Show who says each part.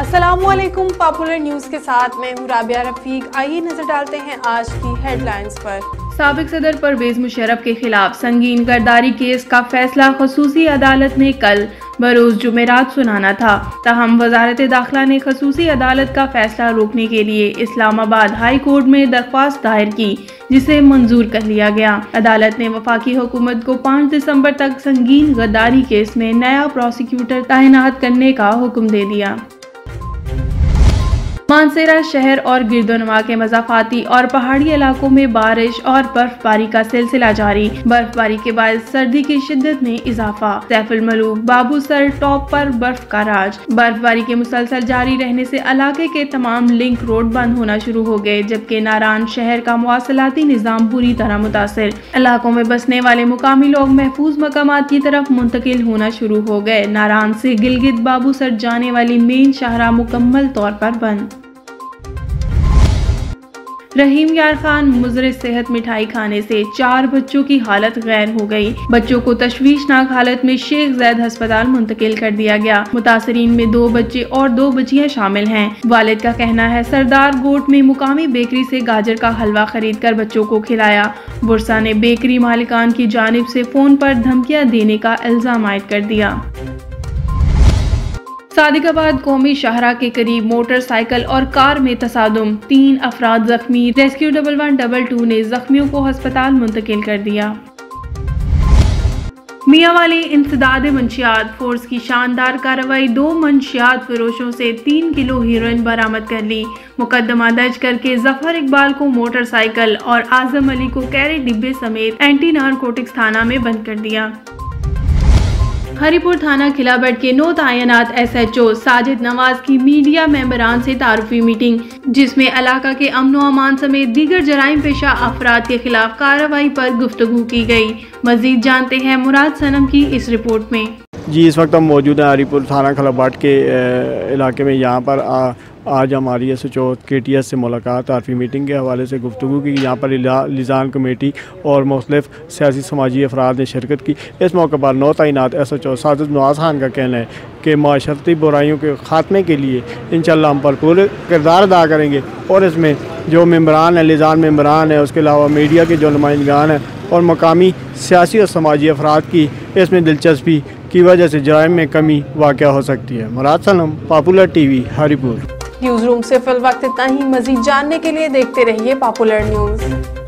Speaker 1: अस्सलामुअलैकुम। Popular news के साथ मैं हूँ राबिया रफीक। आइए नजर डालते हैं आज की हेडलाइंस पर। साबिक सदर परवेज मुशर्रफ के खिलाफ संगीन गद्दारी केस का फैसला खसूसी अदालत ने कल बरोज जुमेरात सुनाना था। ताहम वजारत दाखिला ने खसूसी अदालत का फैसला रोकने के लिए इस्लामाबाद हाई कोर्ट में दरख्वास्त दायर की, जिसे मंजूर कर लिया गया। अदालत ने वफाकी हुकूमत को 5 दिसंबर तक संगीन गद्दारी केस में नया प्रोसिक्यूटर तैनात करने का हुक्म दे दिया। मानसेरा शहर और गिरदोनवा के मज़ाफ़ाती और पहाड़ी इलाकों में बारिश और बर्फबारी का सिलसिला जारी। बर्फबारी के बाद सर्दी की शिद्दत में इजाफा। सैफुल मलूक बाबू सर टॉप पर बर्फ का राज। बर्फबारी के मुसलसल जारी रहने से इलाके के तमाम लिंक रोड बंद होना शुरू हो गए, जबकि नारान शहर का मवासलाती निज़ाम बुरी तरह मुतासिर। इलाकों में बसने वाले मुकामी लोग महफूज मकामात की तरफ मुंतकिल होना शुरू हो गए। नारान से गिलगित बाबू सर जाने वाली मेन शाहराह मुकम्मल तौर पर बंद। रहीम यार खान मुजर सेहत मिठाई खाने से 4 बच्चों की हालत गैर हो गई। बच्चों को तशवीशनाक हालत में शेख जैद अस्पताल मुंतकिल कर दिया गया। मुतासरीन में 2 बच्चे और 2 बच्चियां शामिल हैं। वालिद का कहना है सरदार गोट में मुकामी बेकरी से गाजर का हलवा खरीद कर बच्चों को खिलाया। बुरसा ने बेकरी मालिकान की जानिब से फोन पर धमकियां देने का इल्जाम आयद कर दिया। सादिकाबाद कौमी शाहराह के करीब मोटरसाइकिल और कार में तसादुम, 3 अफराद जख्मी। रेस्क्यू 1112 ने जख्मियों को अस्पताल मुंतकिल कर दिया। मियांवाली इंसदाद मंशियात फोर्स की शानदार कार्रवाई। 2 मंशियात फरोशों से 3 किलो हीरोइन बरामद कर ली। मुकदमा दर्ज करके जफर इकबाल को मोटरसाइकिल और आजम अली को कैरी डिब्बे समेत एंटी नारकोटिक्स थाना में बंद कर दिया। हरिपुर थाना खिलाबट के नौ तैनात SHO साजिद नवाज की मीडिया मेंबरान से तारुफी मीटिंग, जिसमें इलाका के अमन व अमान समेत दीगर जराइम पेशा अफराद के खिलाफ कार्रवाई पर गुफ्तगू की गई। मजीद जानते हैं मुराद सनम की इस रिपोर्ट में।
Speaker 2: जी, इस वक्त हम मौजूद हैं हरिपुर थाना खिलाबट के इलाके में। यहाँ पर आज हमारी SHO KTS से मुलाकात तारफी मीटिंग के हवाले से गुफ्तगू की। यहाँ पर लिजान कमेटी और मुख्तलिफ सियासी समाजी अफराद ने शिरकत की। इस मौके पर 9 तैनात SHO साजिद नवाज खान का कहना है कि माशरती बुराइयों के ख़ात्मे के लिए इंशाअल्लाह हम पर पूरे किरदार अदा करेंगे और इसमें जो मेम्बरान है, लिजान मेम्बरान है, उसके अलावा मीडिया के जो नुमाइंदगान हैं और मकामी सियासी और समाजी अफराद की इसमें दिलचस्पी की वजह से जराइम में कमी वाक़या हो सकती है। Murad Sanam, popular TV, Haripur.
Speaker 1: Newsroom से फिल वक्त इतना ही। मजीद जानने के लिए देखते रहिए पॉपुलर न्यूज़।